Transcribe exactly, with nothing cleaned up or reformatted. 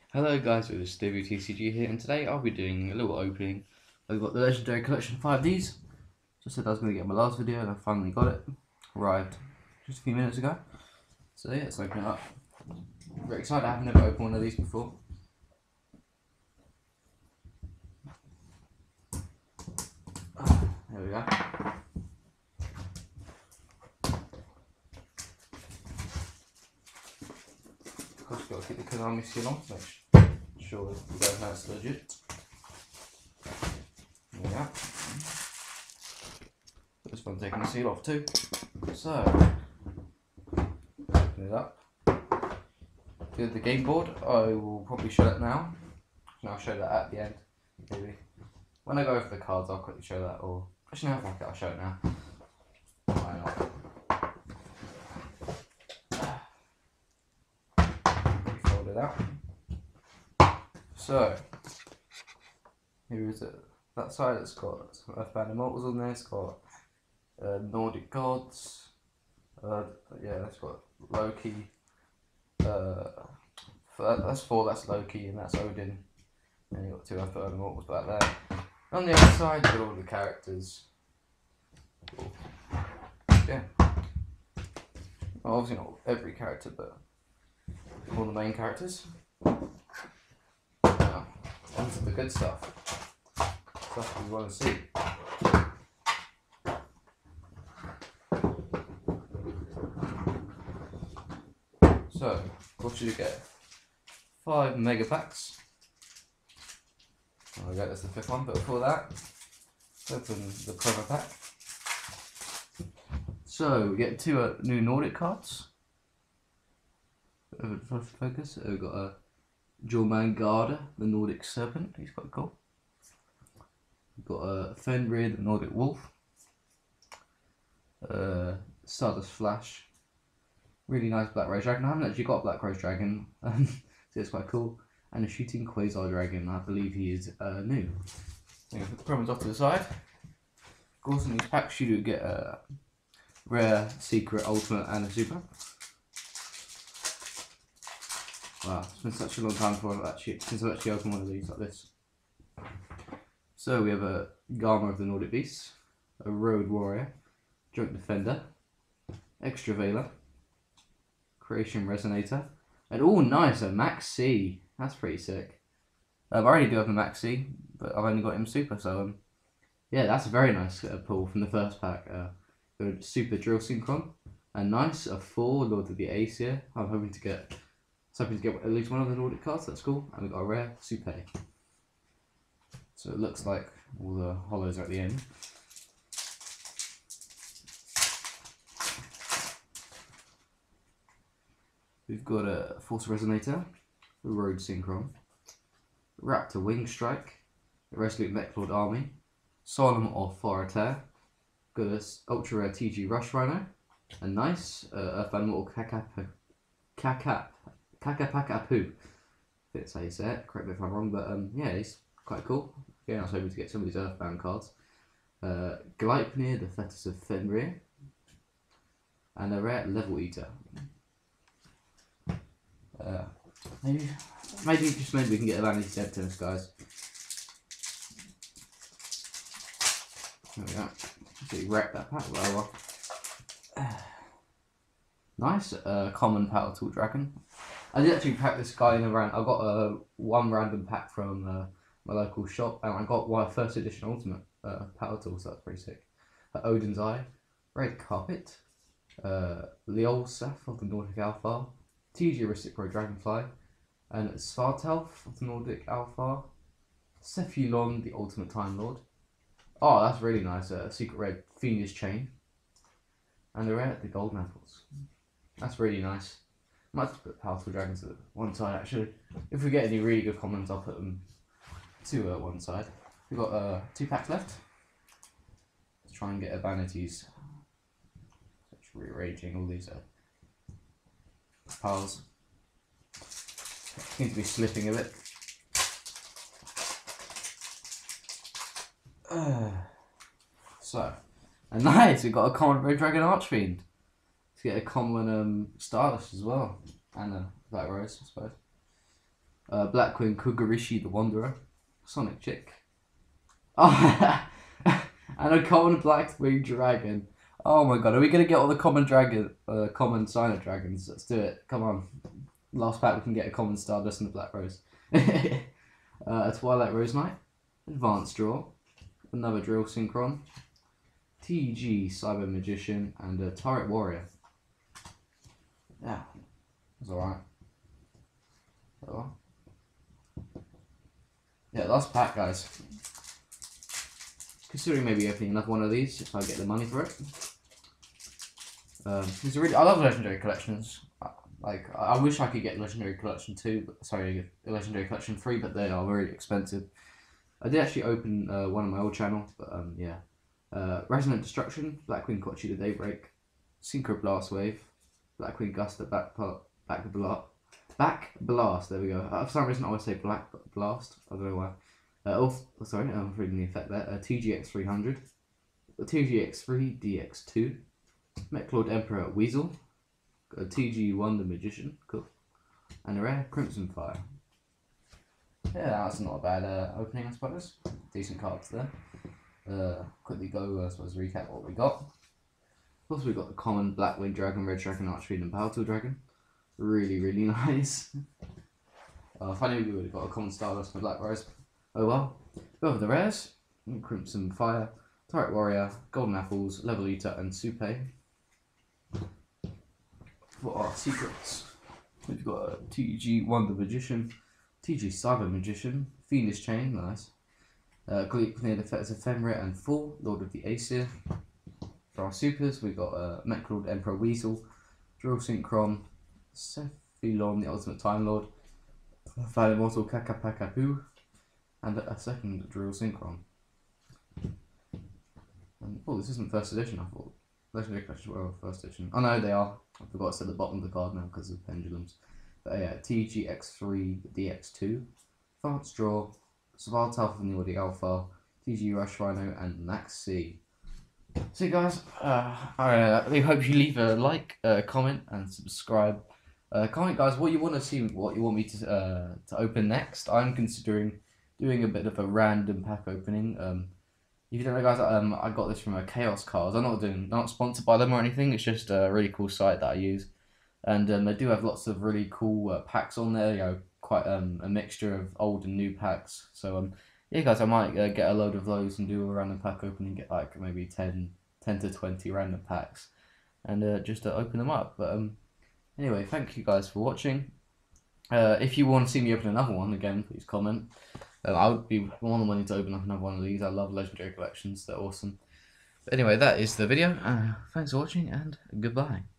Hello guys, it's STIVIW here, and today I'll be doing a little opening. I've got the Legendary Collection five Ds. Just said I was going to get my last video and I finally got it. Arrived just a few minutes ago. So yeah, let's open it up. Very excited, I've never opened one of these before. There we go. Of course, you've got to keep the Konami seal on to make sure you guys know it's legit. There we go. This one taking the seal off too. So, open it up. With the game board, I will probably show that now. And I'll show that at the end, maybe. When I go over the cards, I'll quickly show that, or actually, no, fuck it, I'll show it now. Why not? Fold it out. So, here is it. That side, it's got some Earthbound Immortals on there. It's got uh, Nordic Gods. Uh, yeah, it's got Loki. Uh, that's four. That's Loki, and that's Odin. And you got two Earthbound Immortals back there. On the other side, you've got all the characters. Cool. Yeah. Well, obviously not every character, but all the main characters. Now, on to the good stuff. Stuff we want to see. So, of course you get five mega packs. There we go, that's the fifth one, but before that, open the promo pack. So, we get two uh, new Nordic cards. Over the focus, we've got a Jormungandr, the Nordic Serpent, he's quite cool. We've got a Fenrir, the Nordic Wolf. Uh, Stardust Flash. Really nice Black Rose Dragon. I haven't actually got a Black Rose Dragon, um, so it's quite cool. And a Shooting Quasar Dragon, I believe he is uh, new. So I'm going to put the promos off to the side. Of course, in these packs you do get a rare, secret, ultimate, and a super. Wow, it's been such a long time for actually, since I've actually opened one of these like this. So we have a Garma of the Nordic Beasts, a Road Warrior, Joint Defender, Extra Veiler, Creation Resonator, and oh nice, a Max C. That's pretty sick. Um, I already do have a Max C, but I've only got him super, so um, yeah, that's a very nice uh, pull from the first pack. Uh, the Super Drill Synchron, and nice, a four Lord of the Ace here. I'm hoping to get, hoping to get at least one of the Nordic cards. That's cool. And we've got a rare Super. So it looks like all the hollows are at the end. We've got a Force Resonator, the Road Synchron, Raptor Wing Strike, the Resolute Mechlord Army, Solemn Authoritaire, got a Ultra Rare T G Rush Rhino, a nice uh, Earthbound Immortal Kakap, Kakapacapu. That's how you say it, correct me if I'm wrong, but um, yeah, he's quite cool. Again, I was hoping to get some of these Earthbound cards. Uh, Gleipnir, the Fetus of Fenrir, and a rare Level Eater. Uh, maybe, maybe just maybe we can get a Vanity Septimus, guys. There we go. Actually wrecked that pack well. well. Nice, uh, common Power Tool Dragon. I did actually pack this guy in a random. I got a uh, one random pack from uh, my local shop, and I got one first edition Ultimate uh, Power Tool, so that's pretty sick. Uh, Odin's Eye, Red Carpet, uh, Leolsaf of the Nordic Alpha. T G Reciprocal Dragonfly, and Svartalf of the Nordic Alpha, Cephalon, the Ultimate Time Lord. Oh, that's really nice. A uh, Secret Red Fiendish Chain, and the rare the Golden Apples. That's really nice. Might have to put Powerful Dragons at one side actually. If we get any really good commons, I'll put them to uh, one side. We've got uh, two packs left. Let's try and get a Vanities. Just rearranging all these. Uh, piles. Seems to be slipping a bit. Uh, so, and nice, we've got a common Red Dragon Archfiend. Let's get a common um, Stardust as well, and a Black Rose, I suppose. Uh, Black Queen Kugarishi the Wanderer. Sonic Chick. Oh, and a common Black Winged Dragon. Oh my god, are we going to get all the common dragon, uh, common Silent Dragons? Let's do it. Come on. Last pack we can get a common Stardust and a Black Rose. uh, a Twilight Rose Knight. Advanced Draw. Another Drill Synchron. T G Cyber Magician. And a Turret Warrior. Yeah. That's alright. Oh. Yeah, last pack, guys. Considering maybe opening another one of these if I get the money for it. Um, it's a really, I love Legendary Collections. Like, I wish I could get Legendary Collection two, but sorry, Legendary Collection three, but they are very expensive. I did actually open uh, one on my old channel, but um, yeah. Uh, Resonant Destruction, Black Queen Kochi the Daybreak, Synchro Blast Wave, Black Queen Gusta Back Back Blast. Back Blast, there we go. Uh, for some reason I always say Black Blast, I don't know why. Uh, oh, sorry, I'm reading the effect there. Uh, T G X three hundred, T G X three D X two, Mechlord Emperor Weasel, a T G one the Magician, cool, and a rare Crimson Fire. Yeah, that's not a bad uh, opening, I suppose. Decent cards there. Uh, quickly go, uh, I suppose, recap what we got. Plus, we got the common Black Winged Dragon, Red Dragon, Archfiend, and Power Tool Dragon. Really, really nice. uh, finally, we would have got a common Stardust and a Black Rose. Oh well. Go over the rares. Crimson Fire, Turret Warrior, Golden Apples, Level Eater, and Supe. For our secrets, we've got a T G one the Magician, T G Cyber Magician, Fiendish Chain, nice. Uh, Cleared Effects Ephemerate and Full, Lord of the Aesir. For our supers, we've got uh, Mechlord Emperor Weasel, Drill Synchron, Cephalon the Ultimate Time Lord, Val Immortal Kakapakapu, and a second Drill Synchron. And, oh, this isn't first edition, I thought. Legendary Collection were first edition. Oh no, they are. I forgot to say the bottom of the card now because of pendulums. But yeah, T G X three D X two, Advanced Draw, Saval Alpha from the Nordic Alpha, T G Rush Rhino, and Max C. So guys, uh, I really hope you leave a like, uh, comment, and subscribe. Uh, comment, guys, what you want to see, what you want me to uh, to open next. I'm considering doing a bit of a random pack opening. Um, if you don't know, guys, um, I got this from a Chaos Cards. I'm not doing, not sponsored by them or anything. It's just a really cool site that I use, and um, they do have lots of really cool uh, packs on there. You know, quite um a mixture of old and new packs. So um, yeah, guys, I might uh, get a load of those and do a random pack opening. Get like maybe ten, ten to twenty random packs, and uh, just to open them up. But um, anyway, thank you guys for watching. Uh, if you want to see me open another one again, please comment. Um, I would be more than willing to open up another one of these. I love Legendary Collections, they're awesome. But anyway, that is the video. Uh, thanks for watching, and goodbye.